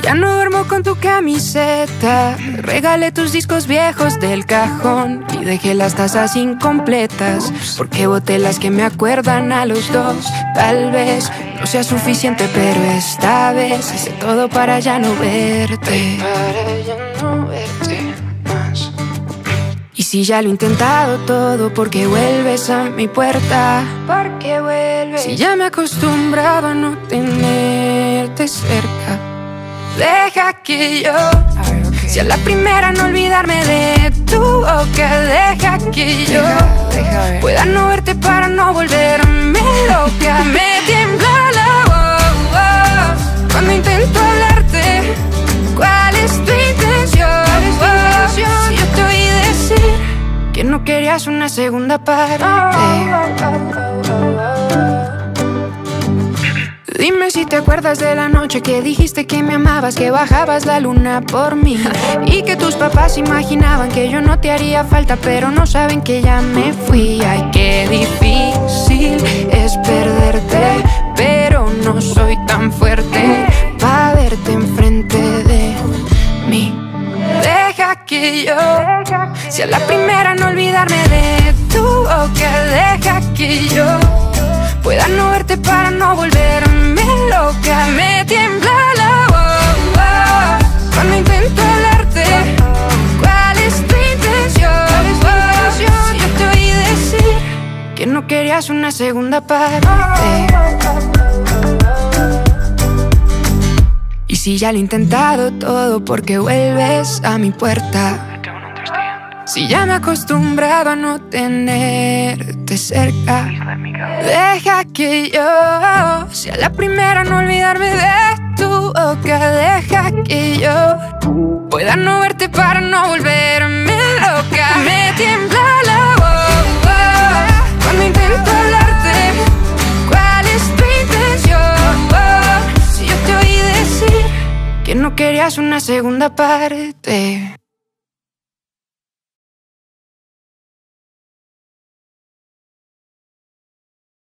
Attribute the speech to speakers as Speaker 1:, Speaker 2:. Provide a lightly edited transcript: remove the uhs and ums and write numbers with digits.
Speaker 1: Ya no duermo con tu camiseta. Regalé tus discos viejos del cajón y dejé las tazas incompletas, porque boté las que me acuerdan a los dos. Tal vez no sea suficiente, pero esta vez hice todo para ya no verte. Para ya no verte más. Y si ya lo he intentado todo, ¿por qué vuelves a mi puerta? ¿Por qué vuelves? Si ya me acostumbraba a no tenerte cerca. Deja que yo sea la primera en olvidarme de tu boca. Deja que yo pueda no verte para no volverme loca. Me tiembla la voz cuando intento hablarte. ¿Cuál es tu intención? Si yo te oí decir que no querías una segunda parte. Dime si te acuerdas de la noche que dijiste que me amabas, que bajabas la luna por mí y que tus papás imaginaban que yo no te haría falta, pero no saben que ya me fui. Ay, qué difícil es perderte, pero no soy tan fuerte pa' verte enfrente de mí. Deja que yo sea la primera en olvidarme de tu boca. Deja que yo pueda no verte para no volverme loca. Me tiembla la voz cuando intento hablarte. ¿Cuál es tu intención? Si yo te oí decir que no querías una segunda parte. Y si ya lo he intentado todo, ¿por qué vuelves a mi puerta? Si ya me he acostumbrado a no tenerte cerca. Deja que yo sea la primera en olvidarme de tu boca. Deja que yo pueda no verte para no volverme loca. Me tiembla la voz cuando intento hablarte. ¿Cuál es tu intención? Si yo te oí decir que no querías una segunda parte.